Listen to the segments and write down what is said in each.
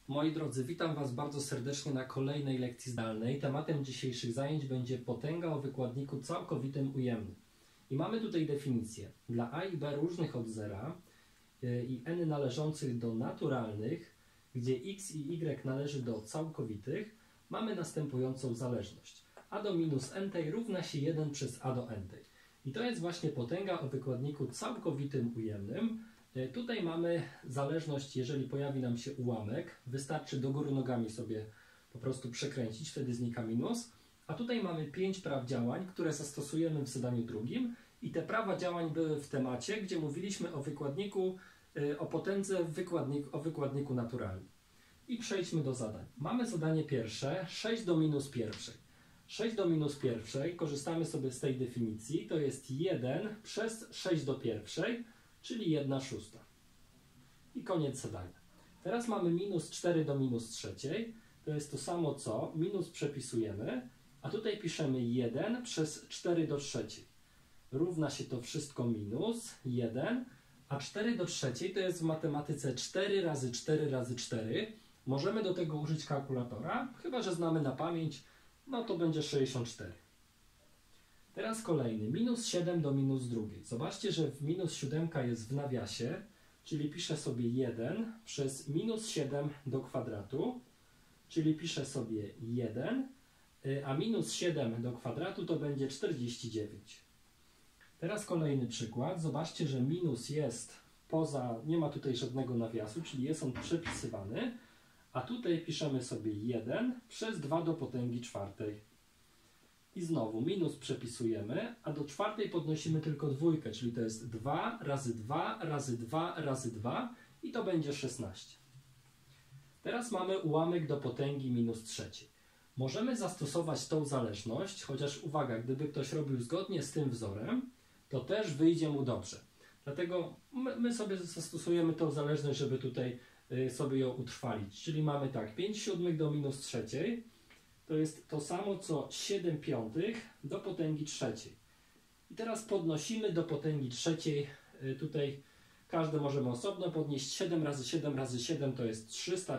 Moi drodzy, witam Was bardzo serdecznie na kolejnej lekcji zdalnej. Tematem dzisiejszych zajęć będzie potęga o wykładniku całkowitym ujemnym. I mamy tutaj definicję. Dla a i b różnych od zera i n należących do naturalnych, gdzie x i y należy do całkowitych, mamy następującą zależność. A do minus n równa się 1 przez a do n. I to jest właśnie potęga o wykładniku całkowitym ujemnym. Tutaj mamy zależność, jeżeli pojawi nam się ułamek, wystarczy do góry nogami sobie po prostu przekręcić, wtedy znika minus. A tutaj mamy 5 praw działań, które zastosujemy w zadaniu drugim. I te prawa działań były w temacie, gdzie mówiliśmy o wykładniku, o potędze o wykładniku naturalnym. I przejdźmy do zadań. Mamy zadanie pierwsze, 6 do minus pierwszej. 6 do minus pierwszej, korzystamy sobie z tej definicji, to jest 1 przez 6 do pierwszej, czyli 1/6. I koniec zadania. Teraz mamy minus 4 do minus trzeciej, to jest to samo co, minus przepisujemy, a tutaj piszemy 1 przez 4 do trzeciej. Równa się to wszystko minus 1, a 4 do trzeciej to jest w matematyce 4 razy 4 razy 4. Możemy do tego użyć kalkulatora, chyba że znamy na pamięć, no to będzie 64. Teraz kolejny, minus 7 do minus drugiej. Zobaczcie, że w minus 7 jest w nawiasie, czyli piszę sobie 1 przez minus 7 do kwadratu, czyli piszę sobie 1, a minus 7 do kwadratu to będzie 49. Teraz kolejny przykład. Zobaczcie, że minus jest poza, nie ma tutaj żadnego nawiasu, czyli jest on przepisywany, a tutaj piszemy sobie 1 przez 2 do potęgi czwartej. I znowu minus przepisujemy, a do czwartej podnosimy tylko dwójkę, czyli to jest 2 razy 2 razy 2 razy 2 i to będzie 16. Teraz mamy ułamek do potęgi minus trzeciej. Możemy zastosować tą zależność, chociaż uwaga, gdyby ktoś robił zgodnie z tym wzorem, to też wyjdzie mu dobrze. Dlatego my sobie zastosujemy tą zależność, żeby tutaj sobie ją utrwalić. Czyli mamy tak, 5/7 do minus trzeciej, to jest to samo co 7/5 do potęgi trzeciej. I teraz podnosimy do potęgi trzeciej. Tutaj każde możemy osobno podnieść. 7 razy 7 razy 7 to jest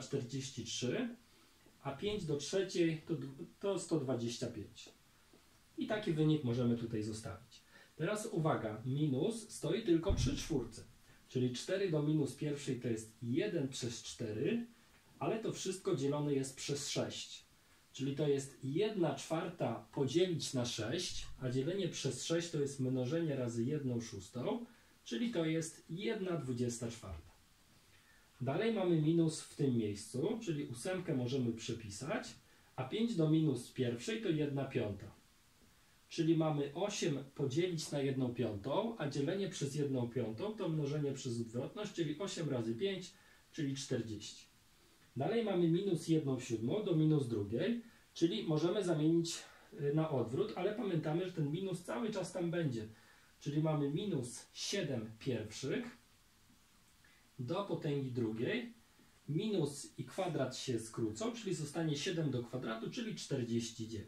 343, a 5 do trzeciej to 125. I taki wynik możemy tutaj zostawić. Teraz uwaga, minus stoi tylko przy czwórce. Czyli 4 do minus pierwszej to jest 1 przez 4, ale to wszystko dzielone jest przez 6. Czyli to jest 1/4 podzielić na 6, a dzielenie przez 6 to jest mnożenie razy 1/6, czyli to jest 1/24. Dalej mamy minus w tym miejscu, czyli 8 możemy przypisać, a 5 do minus pierwszej to 1/5. Czyli mamy 8 podzielić na 1/5, a dzielenie przez 1/5 to mnożenie przez odwrotność, czyli 8 razy 5, czyli 40. Dalej mamy minus 1/7 do minus drugiej, czyli możemy zamienić na odwrót, ale pamiętamy, że ten minus cały czas tam będzie. Czyli mamy minus 7/1 do potęgi drugiej, minus i kwadrat się skrócą, czyli zostanie 7 do kwadratu, czyli 49.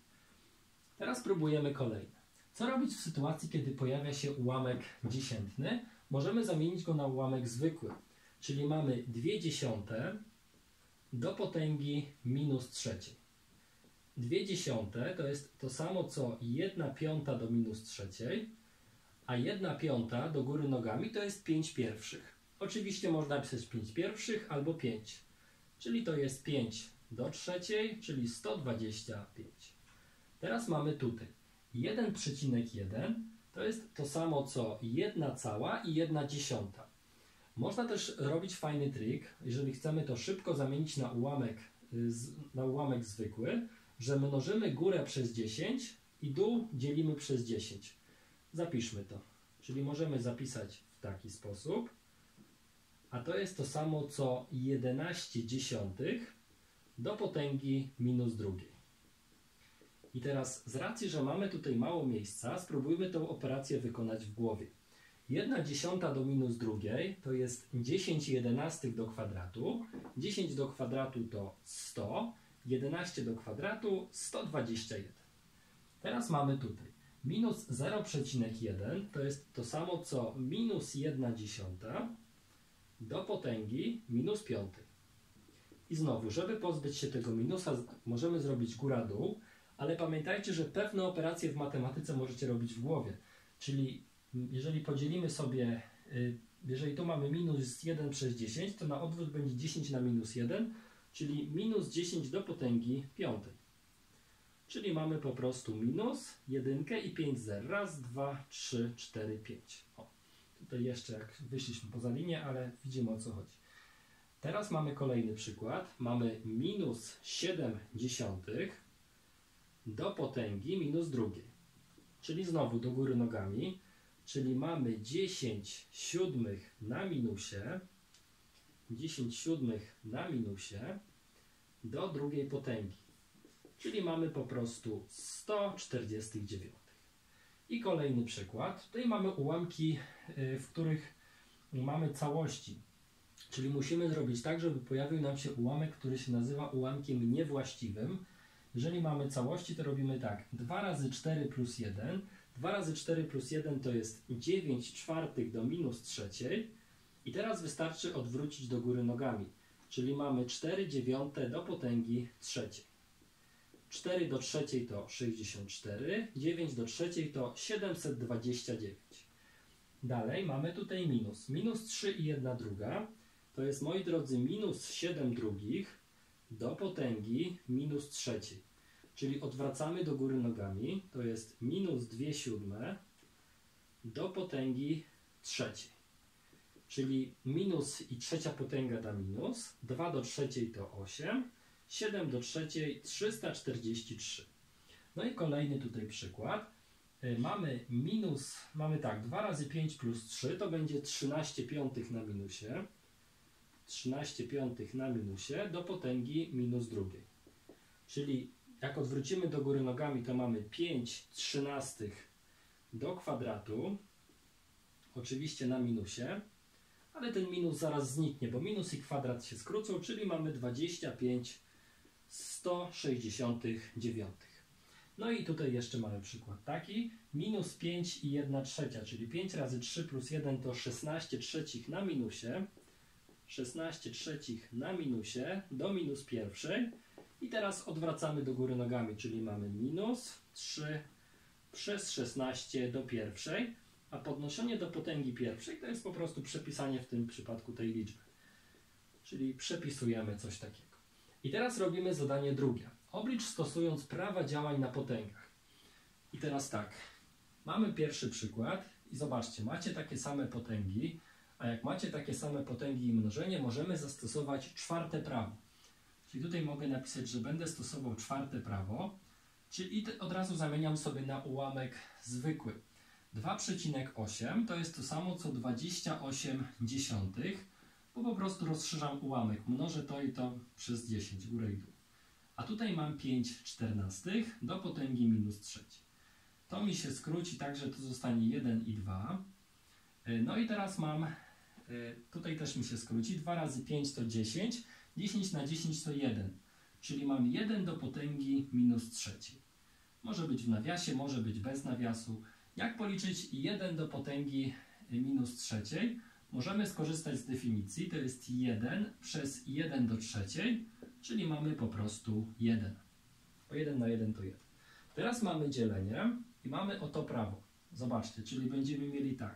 Teraz próbujemy kolejne. Co robić w sytuacji, kiedy pojawia się ułamek dziesiętny? Możemy zamienić go na ułamek zwykły, czyli mamy 2/10 do potęgi minus trzeciej. 2/10 to jest to samo co 1/5 do minus trzeciej, a 1/5 do góry nogami to jest 5/1. Oczywiście można napisać 5/1 albo 5, czyli to jest 5 do trzeciej, czyli 125. Teraz mamy tutaj 1,1 to jest to samo co 1 i 1/10. Można też robić fajny trik, jeżeli chcemy to szybko zamienić na ułamek zwykły, że mnożymy górę przez 10 i dół dzielimy przez 10. Zapiszmy to. Czyli możemy zapisać w taki sposób, a to jest to samo co 11/10 do potęgi minus drugiej. I teraz z racji, że mamy tutaj mało miejsca, spróbujmy tę operację wykonać w głowie. 1/10 do minus drugiej to jest 10/11 do kwadratu. 10 do kwadratu to 100. 11 do kwadratu 121. Teraz mamy tutaj minus 0,1 to jest to samo co minus 1/10 do potęgi minus 5. I znowu, żeby pozbyć się tego minusa, możemy zrobić góra-dół, ale pamiętajcie, że pewne operacje w matematyce możecie robić w głowie. Czyli jeżeli podzielimy sobie, jeżeli tu mamy minus 1 przez 10, to na odwrót będzie 10 na minus 1, czyli minus 10 do potęgi piątej. Czyli mamy po prostu minus 1 i 5 zer. Raz, 2, 3, 4, 5. O, tutaj jeszcze jak wyszliśmy poza linię, ale widzimy, o co chodzi. Teraz mamy kolejny przykład. Mamy minus 7 dziesiątych do potęgi minus drugiej. Czyli znowu do góry nogami. Czyli mamy 10 siódmych na minusie. 10 siódmych na minusie do drugiej potęgi. Czyli mamy po prostu 149. I kolejny przykład. Tutaj mamy ułamki, w których mamy całości. Czyli musimy zrobić tak, żeby pojawił nam się ułamek, który się nazywa ułamkiem niewłaściwym. Jeżeli mamy całości, to robimy tak. 2 razy 4 plus 1. 2 razy 4 plus 1 to jest 9 czwartych do minus trzeciej. I teraz wystarczy odwrócić do góry nogami. Czyli mamy 4 dziewiąte do potęgi trzeciej. 4 do trzeciej to 64. 9 do trzeciej to 729. Dalej mamy tutaj minus. Minus 3 i 1 druga. To jest, moi drodzy, minus 7 drugich do potęgi minus trzeciej. Czyli odwracamy do góry nogami. To jest minus 2 siódme do potęgi trzeciej. Czyli minus i trzecia potęga da minus. 2 do trzeciej to 8. 7 do trzeciej 343. No i kolejny tutaj przykład. Mamy tak, 2 razy 5 plus 3 to będzie 13 piątych na minusie. 13 piątych na minusie do potęgi minus drugiej. Czyli jak odwrócimy do góry nogami, to mamy 5 trzynastych do kwadratu. Oczywiście na minusie. Ale ten minus zaraz zniknie, bo minus i kwadrat się skrócą, czyli mamy 25 169. No i tutaj jeszcze mamy przykład taki. Minus 5 i 1 trzecia, czyli 5 razy 3 plus 1 to 16 trzecich na minusie. 16 trzecich na minusie do minus pierwszej. I teraz odwracamy do góry nogami, czyli mamy minus 3 przez 16 do pierwszej. A podnoszenie do potęgi pierwszej to jest po prostu przepisanie w tym przypadku tej liczby. Czyli przepisujemy coś takiego. I teraz robimy zadanie drugie. Oblicz stosując prawa działań na potęgach. I teraz tak. Mamy pierwszy przykład i zobaczcie, macie takie same potęgi, a jak macie takie same potęgi i mnożenie, możemy zastosować czwarte prawo. Czyli tutaj mogę napisać, że będę stosował czwarte prawo, czyli od razu zamieniam sobie na ułamek zwykły. 2,8 to jest to samo co 28 dziesiątych, bo po prostu rozszerzam ułamek. Mnożę to i to przez 10, górę i dół. A tutaj mam 5 czternastych do potęgi minus trzeciej. To mi się skróci tak, że tu zostanie 1 i 2. No i teraz mam, tutaj też mi się skróci, 2 razy 5 to 10, 10 na 10 to 1. Czyli mam 1 do potęgi minus trzeciej. Może być w nawiasie, może być bez nawiasu. Jak policzyć 1 do potęgi minus trzeciej? Możemy skorzystać z definicji. To jest 1 przez 1 do trzeciej, czyli mamy po prostu 1. Bo 1 na 1 to 1. Teraz mamy dzielenie i mamy oto prawo. Zobaczcie, czyli będziemy mieli tak.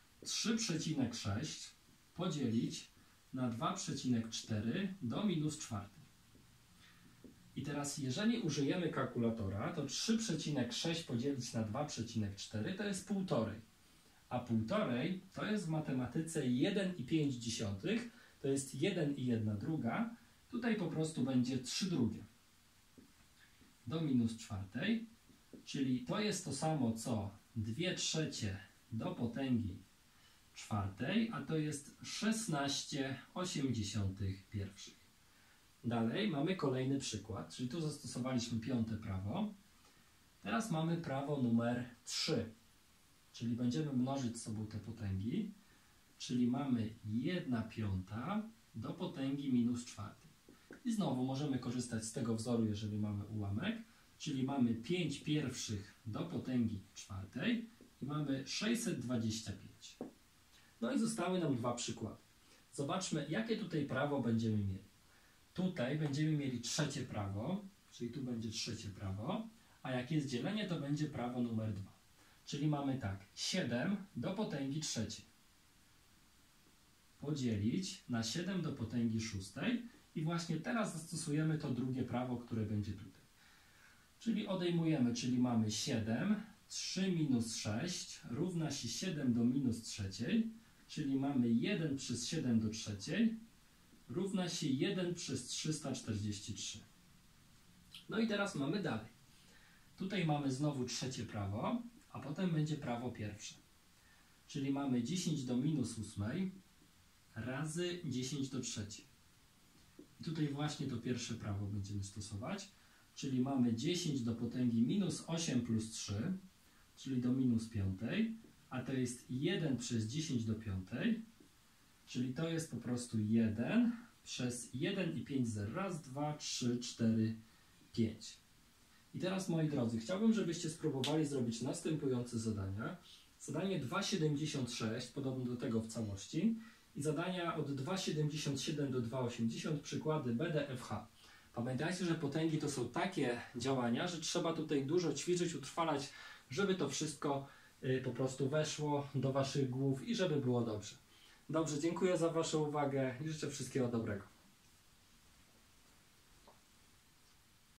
3,6 podzielić na 2,4 do minus czwartej. I teraz jeżeli użyjemy kalkulatora, to 3,6 podzielić na 2,4 to jest 1,5. A 1,5 to jest w matematyce 1,5, to jest 1 i 1 druga. Tutaj po prostu będzie 3 drugie do minus czwartej, czyli to jest to samo co 2 trzecie do potęgi czwartej, a to jest 16,8 pierwszych. Dalej mamy kolejny przykład, czyli tu zastosowaliśmy piąte prawo. Teraz mamy prawo numer 3, czyli będziemy mnożyć z sobą te potęgi, czyli mamy 1/5 do potęgi minus czwartej. I znowu możemy korzystać z tego wzoru, jeżeli mamy ułamek, czyli mamy 5 pierwszych do potęgi czwartej i mamy 625. No i zostały nam dwa przykłady. Zobaczmy, jakie tutaj prawo będziemy mieli. Tutaj będziemy mieli trzecie prawo, czyli tu będzie trzecie prawo, a jak jest dzielenie, to będzie prawo numer 2. Czyli mamy tak, 7 do potęgi trzeciej podzielić na 7 do potęgi szóstej i właśnie teraz zastosujemy to drugie prawo, które będzie tutaj. Czyli odejmujemy, czyli mamy 7, 3 minus 6 równa się 7 do minus trzeciej, czyli mamy 1 przez 7 do trzeciej równa się 1 przez 343. No i teraz mamy dalej. Tutaj mamy znowu trzecie prawo, a potem będzie prawo pierwsze. Czyli mamy 10 do minus 8 razy 10 do trzeciej. I tutaj właśnie to pierwsze prawo będziemy stosować. Czyli mamy 10 do potęgi minus 8 plus 3, czyli do minus 5, a to jest 1 przez 10 do 5, czyli to jest po prostu 1 przez 1 i 5 zer. Raz, 2, 3, 4, 5. I teraz, moi drodzy, chciałbym, żebyście spróbowali zrobić następujące zadania. Zadanie 2,76, podobno do tego w całości, i zadania od 2,77 do 2,80, przykłady BDFH. Pamiętajcie, że potęgi to są takie działania, że trzeba tutaj dużo ćwiczyć, utrwalać, żeby to wszystko po prostu weszło do waszych głów i żeby było dobrze. Dobrze, dziękuję za waszą uwagę i życzę wszystkiego dobrego.